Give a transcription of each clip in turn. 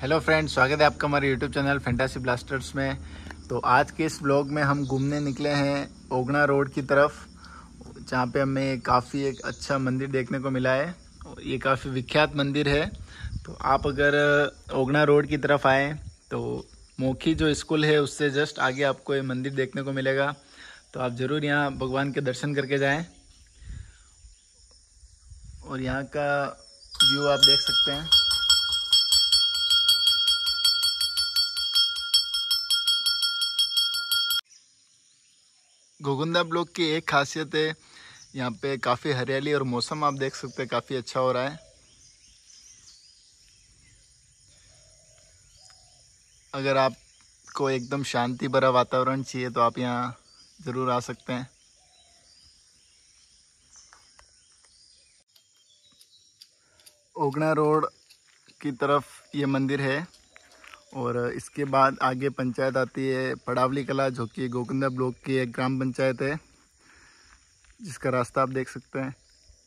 Hello friends, स्वागत है आपका हमारे यूट्यूब चैनल फैंटासी ब्लास्टर्स में। तो आज के इस व्लॉग में हम घूमने निकले हैं ओगना रोड की तरफ, जहाँ पे हमें काफ़ी एक अच्छा मंदिर देखने को मिला है। ये काफ़ी विख्यात मंदिर है। तो आप अगर ओगना रोड की तरफ आएँ तो मोखी जो स्कूल है उससे जस्ट आगे आपको ये मंदिर देखने को मिलेगा। तो आप ज़रूर यहाँ भगवान के दर्शन करके जाएँ। और यहाँ का व्यू आप देख सकते हैं। घोगुंदा ब्लॉक की एक खासियत है, यहाँ पे काफ़ी हरियाली और मौसम आप देख सकते हैं काफ़ी अच्छा हो रहा है। अगर आपको एकदम शांति भरा वातावरण चाहिए तो आप यहाँ ज़रूर आ सकते हैं। ओगना रोड की तरफ ये मंदिर है और इसके बाद आगे पंचायत आती है पड़ावली कला, जो कि घोगुंदा ब्लॉक की एक ग्राम पंचायत है, जिसका रास्ता आप देख सकते हैं।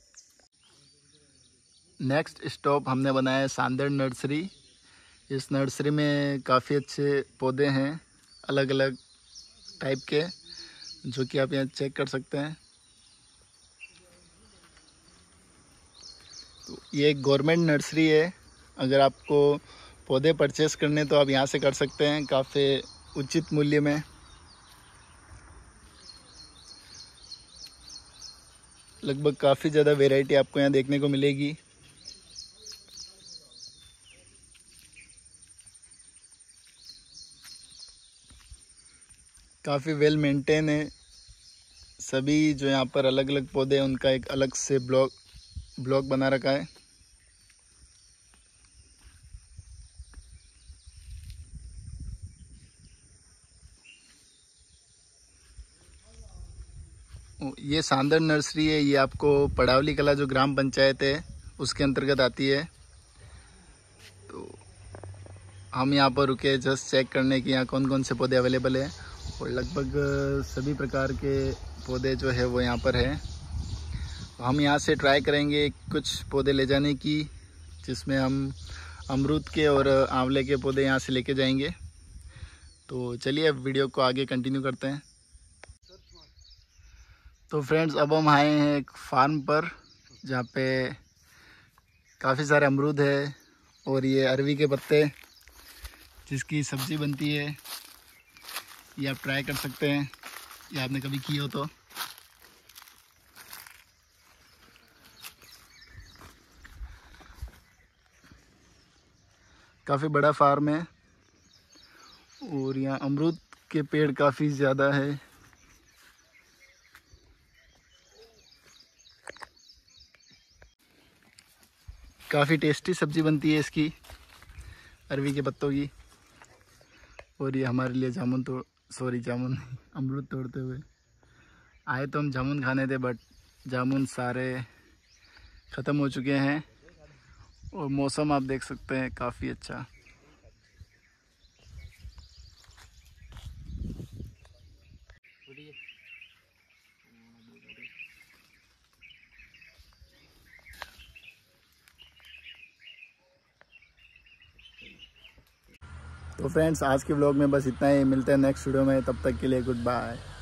नेक्स्ट स्टॉप हमने बनाया है सांदड़ नर्सरी। इस नर्सरी में काफ़ी अच्छे पौधे हैं अलग अलग टाइप के, जो कि आप यहाँ चेक कर सकते हैं। तो ये एक गवर्नमेंट नर्सरी है। अगर आपको पौधे परचेस करने तो आप यहाँ से कर सकते हैं काफ़ी उचित मूल्य में। लगभग काफ़ी ज़्यादा वैरायटी आपको यहाँ देखने को मिलेगी। काफ़ी वेल मेंटेन है। सभी जो यहाँ पर अलग अलग पौधे हैं उनका एक अलग से ब्लॉक बना रखा है। ये सांदड़ नर्सरी है, ये आपको पड़ावली कला जो ग्राम पंचायत है उसके अंतर्गत आती है। तो हम यहाँ पर रुके जस्ट चेक करने की यहाँ कौन कौन से पौधे अवेलेबल है, और लगभग सभी प्रकार के पौधे जो है वो यहाँ पर है। तो हम यहाँ से ट्राई करेंगे कुछ पौधे ले जाने की, जिसमें हम अमरूद के और आंवले के पौधे यहाँ से लेके जाएंगे। तो चलिए अब वीडियो को आगे कंटिन्यू करते हैं। तो फ्रेंड्स, अब हम आए हैं एक फार्म पर, जहाँ पे काफ़ी सारे अमरूद है और ये अरवी के पत्ते जिसकी सब्ज़ी बनती है, ये आप ट्राई कर सकते हैं, ये आपने कभी की हो तो। काफ़ी बड़ा फार्म है और यहाँ अमरूद के पेड़ काफ़ी ज़्यादा है। काफ़ी टेस्टी सब्ज़ी बनती है इसकी, अरवी के पत्तों की। और ये हमारे लिए जामुन अमरूद तोड़ते हुए आए। तो हम जामुन खाने थे, बट जामुन सारे ख़त्म हो चुके हैं। और मौसम आप देख सकते हैं काफ़ी अच्छा। तो फ्रेंड्स, आज के व्लॉग में बस इतना ही। मिलते हैं नेक्स्ट वीडियो में, तब तक के लिए गुड बाय।